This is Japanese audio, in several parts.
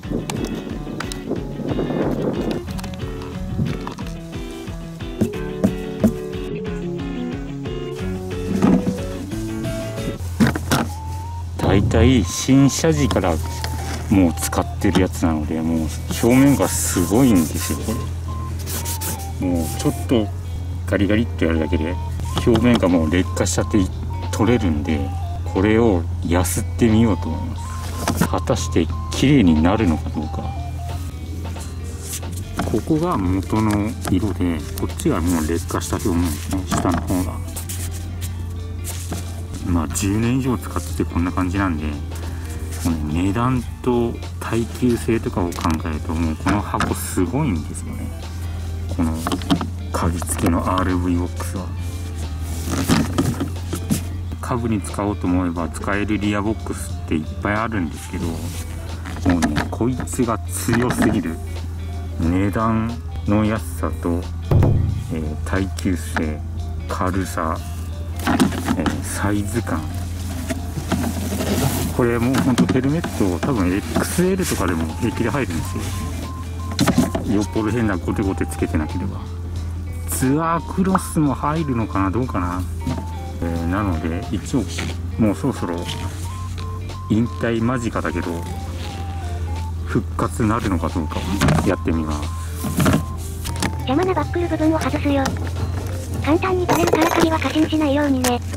だいたい新車時からもう使ってるやつなので、もう表面がすごいんですよ。これもうちょっとガリガリっとやるだけで表面がもう劣化しちゃって取れるんで、これをやすってみようと思います。果たして綺麗になるのかどうか。ここが元の色で、こっちがもう劣化した表面ですね。下の方がまあ10年以上使っててこんな感じなんで、この値段と耐久性とかを考えると、もうこの箱すごいんですよね。この鍵付きの RV ボックスは株に使おうと思えば使えるリアボックスっていっぱいあるんですけど、もうね、こいつが強すぎる。値段の安さと、耐久性、軽さ、サイズ感。これもうほんとヘルメット多分 XL とかでも平気で入るんですよ。よっぽど変なゴテゴテつけてなければ。ツアークロスも入るのかな、どうかな。なので一応もうそろそろ引退間近だけど、復活なるのかどうかをやってみます。 邪魔なバックル部分を外すよ。簡単に取れるから鍵は過信しないようにね。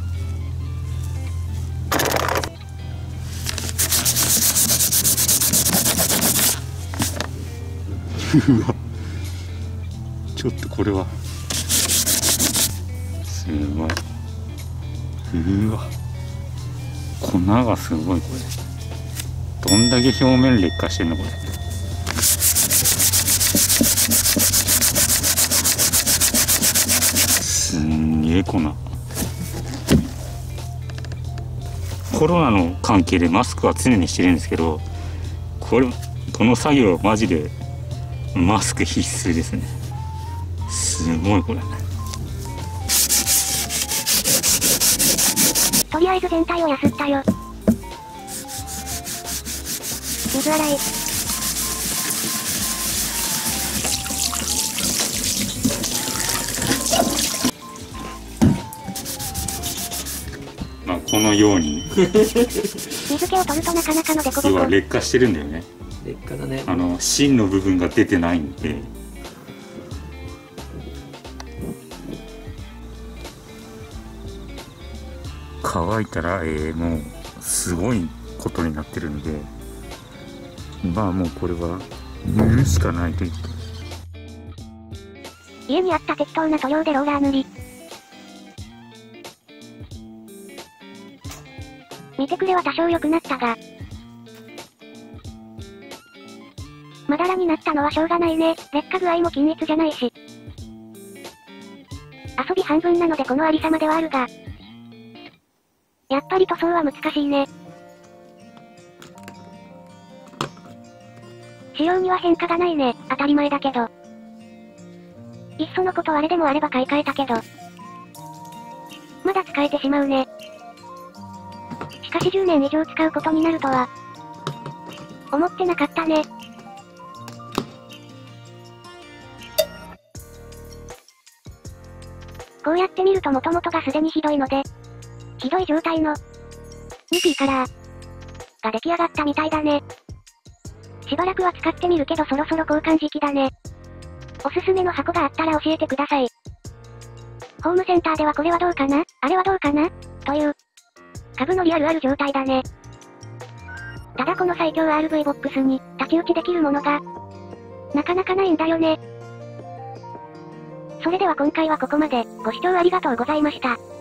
うわ、ちょっとこれはすごい。うわ、粉がすごい。これどんだけ表面劣化してんのこれ。すんげえ粉。コロナの関係でマスクは常にしてるんですけど、この作業はマジでマスク必須ですね。すごいこれ。 とりあえず全体をやすったよ。水洗い。 まあこのように水気を取るとなかなかのデコボコ。 要は劣化してるんだよね。 劣化だね。 芯の部分が出てないんで。乾いたら、もうすごいことになってるんで、まあもうこれは塗るしかないと言って。 家にあった適当な塗料でローラー塗り。見てくれは多少良くなったが、まだらになったのはしょうがないね。劣化具合も均一じゃないし。遊び半分なのでこのありさまではあるが、やっぱり塗装は難しいね。仕様には変化がないね。当たり前だけど。いっそのことあれでもあれば買い替えたけど、まだ使えてしまうね。しかし10年以上使うことになるとは、思ってなかったね。こうやって見ると元々がすでにひどいので、ひどい状態の 2P カラーが出来上がったみたいだね。しばらくは使ってみるけどそろそろ交換時期だね。おすすめの箱があったら教えてください。ホームセンターではこれはどうかな、あれはどうかなという株のリアルある状態だね。ただこの最強 RV ボックスに太刀打ちできるものがなかなかないんだよね。それでは今回はここまで。ご視聴ありがとうございました。